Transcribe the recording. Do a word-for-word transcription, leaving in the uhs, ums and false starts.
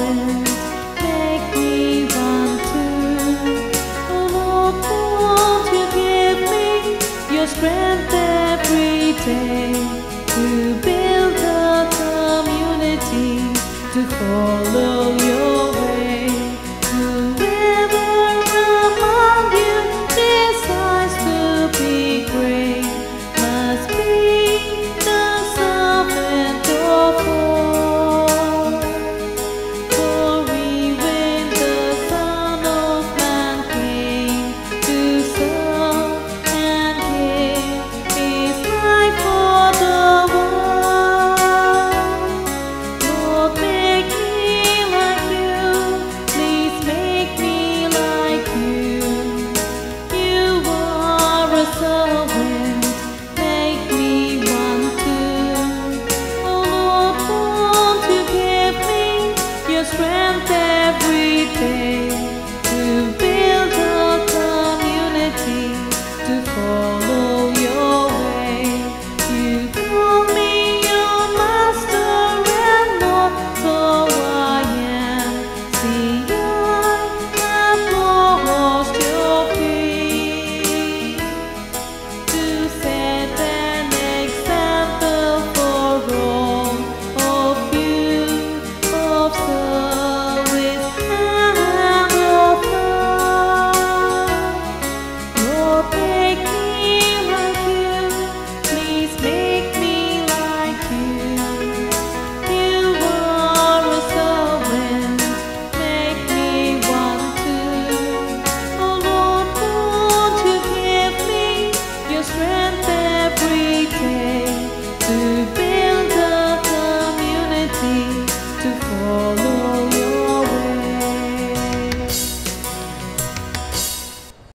servant, make me want to. Oh Lord, won't you give me your strength every day to build a community, to follow your way. Whoever among you decides to be great must be the servant of all. For even the Son of Man came to serve and give his life for the world. Lord, make me like you, please make me like you. You are a servant, make me want to. Oh Lord, won't you give me your strength every day to build a community, to follow your way. You call me your master and Lord, so I am. See, I have lost your feet to set an example for all of you, of service and of love. Lord, make me like you, please make me like you. You are a servant, make me want to. Oh Lord, won't you give me your strength every day to build a community, to follow